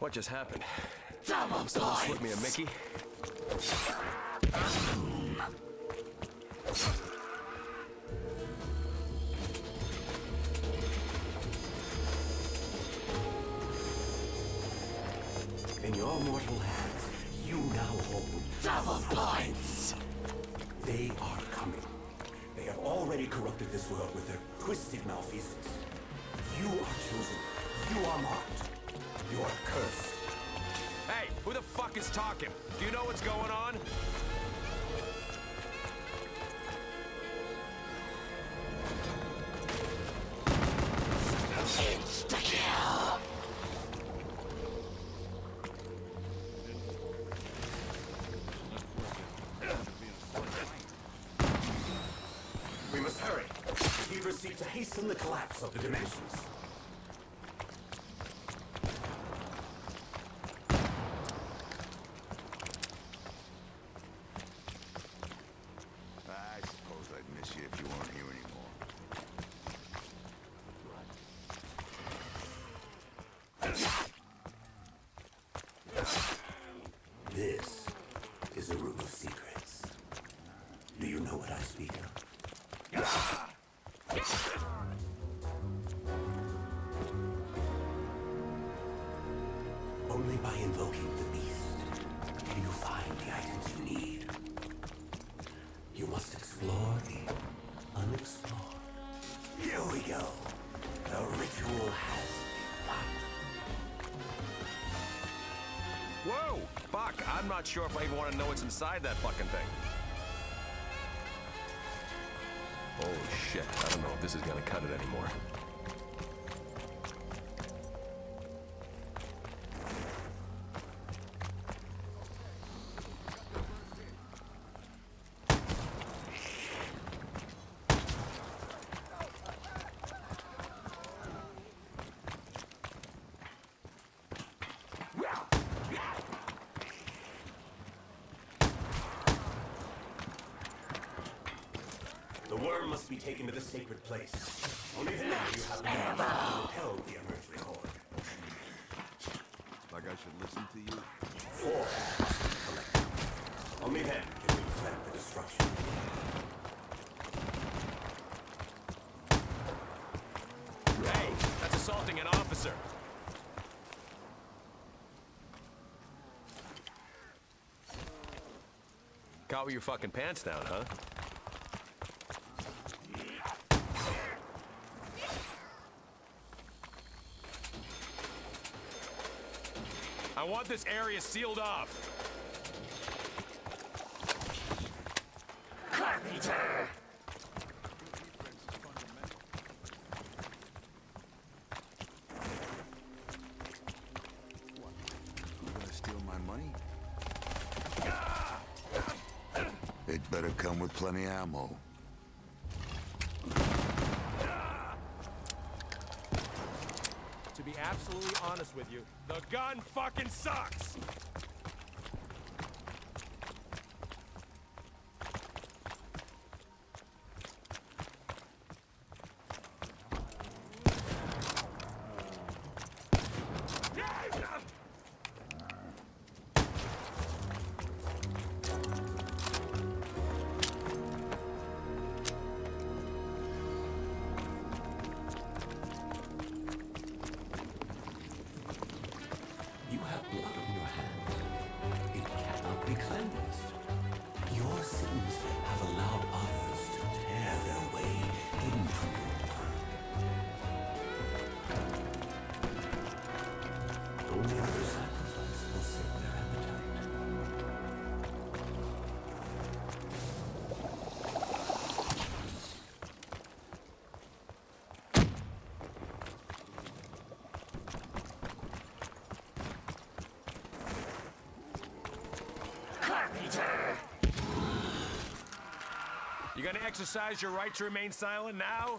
What just happened? Double Someone slip me a Mickey? In your mortal hands, you now hold double points. They are coming. They have already corrupted this world with their twisted malfeasance. You are chosen. You are marked. You are cursed. Hey, who the fuck is talking? Do you know what's going on? Insta-kill! We must hurry. He seek to hasten the collapse of the dimensions. I suppose I'd miss you if you weren't here anymore. This is a room of secrets. Do you know what I speak of? Only by invoking the beast do you find the items you need. You must explore the unexplored. Here we go. The ritual has begun. Whoa! Fuck, I'm not sure if I even want to know what's inside that fucking thing. Holy shit, I don't know if this is gonna cut it anymore. The worm must be taken to the sacred place. Only then you have the means to repel the emerging horde. Like I should listen to you? 4 must be collected. Only then can we prevent the destruction. Hey, that's assaulting an officer. Caught with your fucking pants down, huh? I want this area sealed off. Carpenter! You gonna steal my money? It better come with plenty of ammo. To be absolutely honest with you, the gun fucking sucks! You have blood on your hands. It cannot be cleansed. Your sins have allowed others to tear their way into your world. Only other sacrifice will save their appetite. You gonna exercise your right to remain silent now?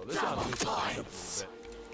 Well, this ought to be up a little bit.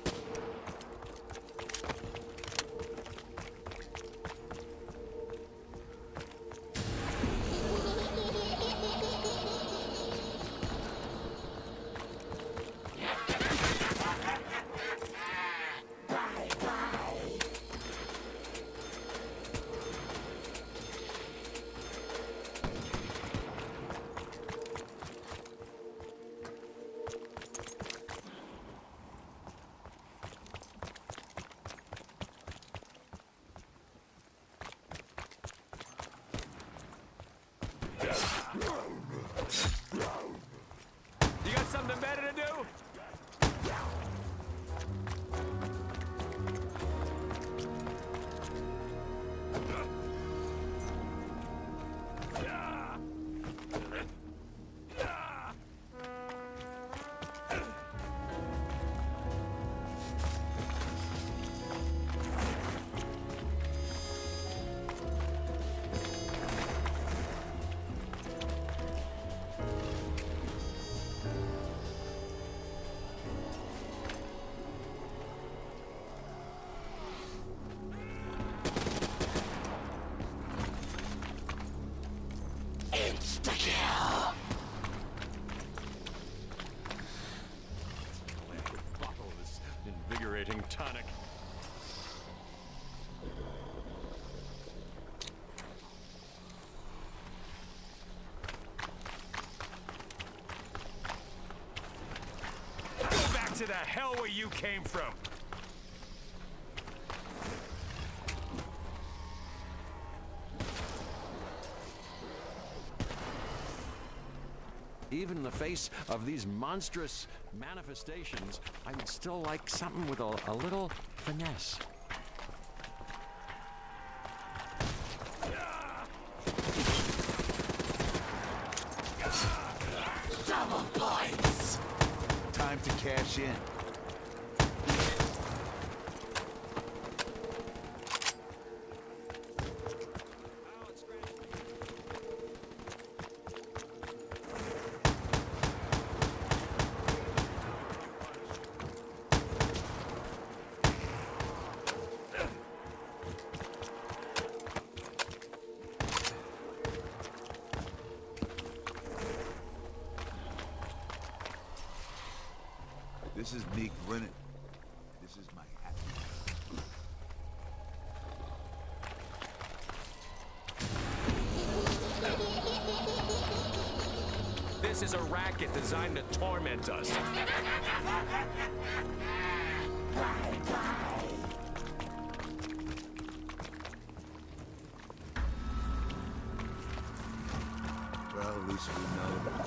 You got something better to do? Insta-kill! Bottle this invigorating tonic. Go back to the hell where you came from. Even in the face of these monstrous manifestations, I would still like something with a little finesse. Double points! Time to cash in. This is me grinning. This is my happy. This is a racket designed to torment us. Well, at least we know.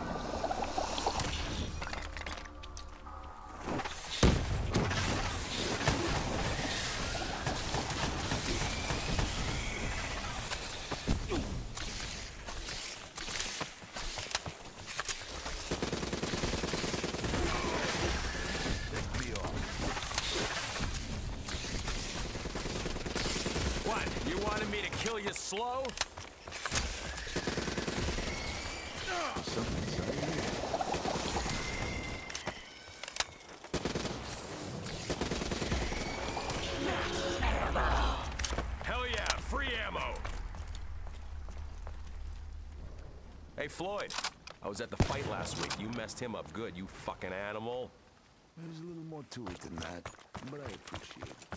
What? You wanted me to kill you slow? Something's out here. Hell yeah, free ammo! Hey, Floyd. I was at the fight last week. You messed him up good, you fucking animal. There's a little more to it than that, but I appreciate it.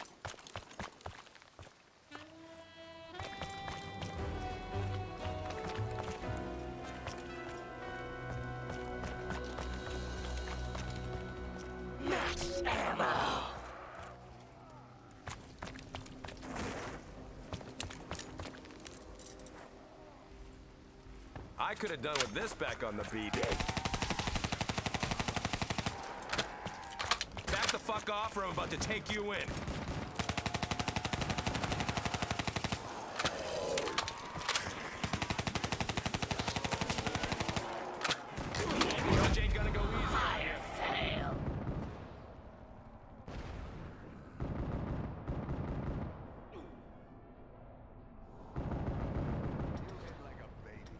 I could have done with this back on the beat. Back the fuck off or I'm about to take you in. Dodge ain't gonna go easy. Fire fail! Like a baby.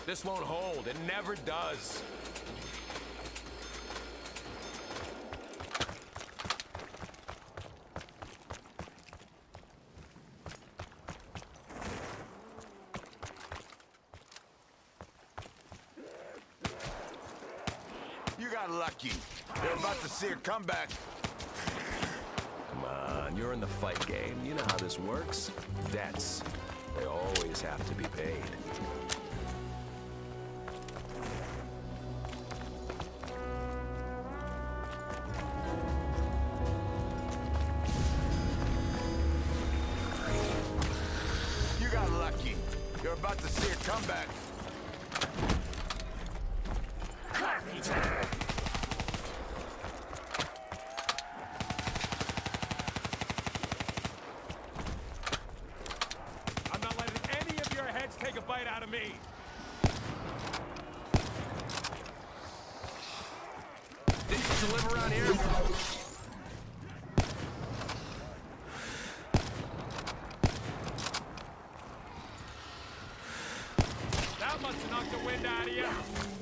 This won't hold. It never does. You got lucky. They're about to see a comeback. Come on, you're in the fight game. You know how this works. Debts. They always have to be paid. You got lucky. You're about to see a comeback. I'm not letting any of your heads take a bite out of me. Didn't you live around here? That must have knocked the wind out of you.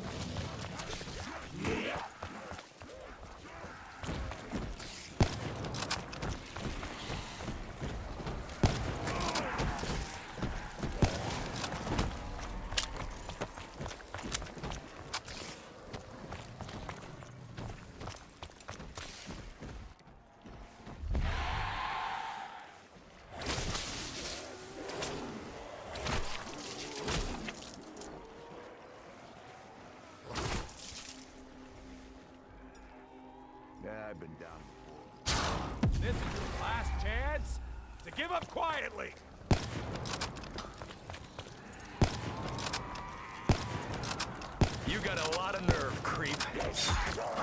Yeah, I've been down before. This is your last chance to give up quietly. You got a lot of nerve, creep.